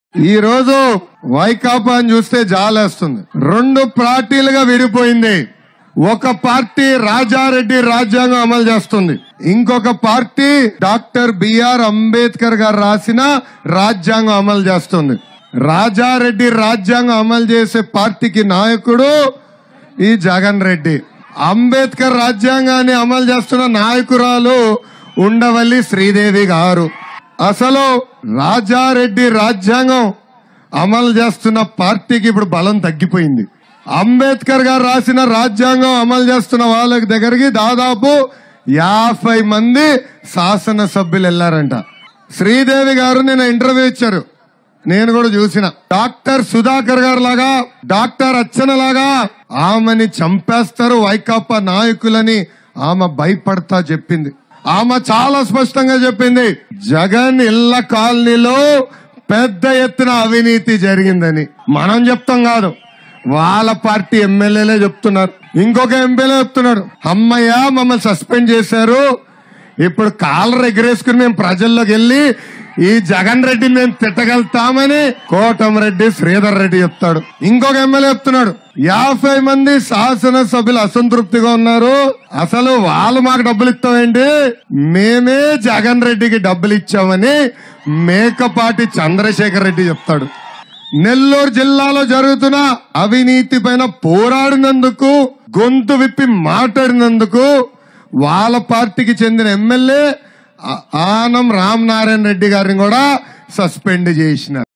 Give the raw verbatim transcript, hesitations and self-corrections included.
ఈ రోజు వైకాపాని చూస్తే జాలేస్తుంది. రెండు పార్టీలుగా విడిపోయింది. ఒక పార్టీ రాజారెడ్డి రాజ్యాంగం అమలు చేస్తుంది, ఇంకొక పార్టీ డాక్టర్ బిఆర్ అంబేద్కర్ గారు రాసిన రాజ్యాంగం అమలు చేస్తుంది. రాజారెడ్డి రాజ్యాంగం అమలు చేసే పార్టీకి నాయకుడు ఈ జగన్ రెడ్డి. అంబేద్కర్ రాజ్యాంగాన్ని అమలు చేస్తున్న నాయకురాలు ఉండవల్లి శ్రీదేవి గారు. అసలు రాజారెడ్డి రాజ్యాంగం అమలు చేస్తున్న పార్టీకి ఇప్పుడు బలం తగ్గిపోయింది. అంబేద్కర్ గారు రాసిన రాజ్యాంగం అమలు చేస్తున్న వాళ్ళ దగ్గరికి దాదాపు యాభై మంది శాసనసభ్యులు వెళ్లారంట. శ్రీదేవి గారు నిన్న ఇంటర్వ్యూ ఇచ్చారు, నేను కూడా చూసిన. డాక్టర్ సుధాకర్ గారు లాగా, డాక్టర్ అచ్చన లాగా ఆమెని చంపేస్తారు వైకాపా నాయకులని ఆమె భయపడతా చెప్పింది. ఆమె చాలా స్పష్టంగా చెప్పింది, జగన్ ఇళ్ల కాలనీలో పెద్ద ఎత్తున అవినీతి జరిగిందని. మనం చెప్తాం కాదు, వాళ్ళ పార్టీ ఎమ్మెల్యేలే చెప్తున్నారు. ఇంకొక ఎమ్మెల్యే చెప్తున్నాడు, అమ్మయ్య మమ్మల్ని సస్పెండ్ చేశారు, ఇప్పుడు కాలర్ ఎగరేసుకుని మేము ప్రజల్లోకి వెళ్లి ఈ జగన్ రెడ్డిని మేము తిట్టగలుగుతామని కోటమిరెడ్డి శ్రీధర్ రెడ్డి చెప్తాడు. ఇంకొక ఎమ్మెల్యే చెప్తున్నాడు, యాభై మంది శాసనసభ్యులు అసంతృప్తిగా ఉన్నారు, అసలు వాళ్ళు మాకు డబ్బులు ఇస్తామండి, మేమే జగన్ రెడ్డికి డబ్బులు ఇచ్చామని మేకపాటి చంద్రశేఖర్ రెడ్డి చెప్తాడు. నెల్లూరు జిల్లాలో జరుగుతున్న అవినీతి పైన పోరాడినందుకు, గొంతు విప్పి మాట్లాడినందుకు వాళ్ళ పార్టీకి చెందిన ఎమ్మెల్యే ఆనం రామనారాయణ రెడ్డి గారిని కూడా సస్పెండ్ చేసినారు.